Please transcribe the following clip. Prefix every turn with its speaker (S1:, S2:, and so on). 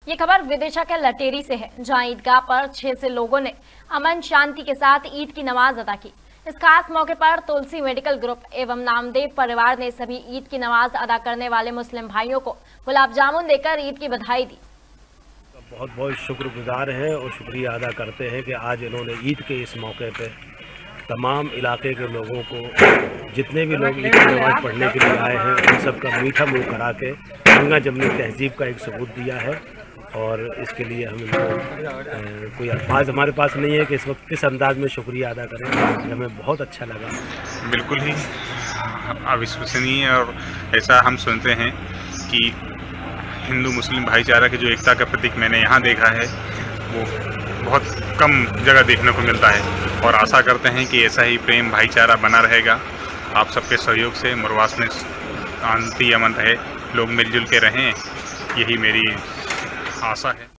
S1: ये खबर विदिशा के लटेरी से है, जहां ईदगाह पर 6 से लोगों ने अमन शांति के साथ ईद की नमाज अदा की। इस खास मौके पर तुलसी मेडिकल ग्रुप एवं नामदेव परिवार ने सभी ईद की नमाज अदा करने वाले मुस्लिम भाइयों को गुलाब जामुन देकर ईद की बधाई दी।
S2: बहुत बहुत शुक्रगुजार हैं और शुक्रिया अदा करते हैं कि आज इन्होंने ईद के इस मौके पे तमाम इलाके के लोगों को, जितने भी लोग ईद की नमाज पढ़ने के लिए आए हैं, उन सबका मीठा मुंह करा के गंगा जमनी तहजीब का एक सबूत दिया है। और इसके लिए हम इनको कोई अल्फाज हमारे पास नहीं है कि इस वक्त किस अंदाज में शुक्रिया अदा करें। हमें बहुत अच्छा लगा,
S3: बिल्कुल ही अविश्वसनीय। और ऐसा हम सुनते हैं कि हिंदू मुस्लिम भाईचारा की जो एकता का प्रतीक मैंने यहाँ देखा है, वो बहुत कम जगह देखने को मिलता है। और आशा करते हैं कि ऐसा ही प्रेम भाईचारा बना रहेगा। आप सबके सहयोग से मुरवास में शांति अमन रहे, लोग मिलजुल के रहें, यही मेरी आशा है।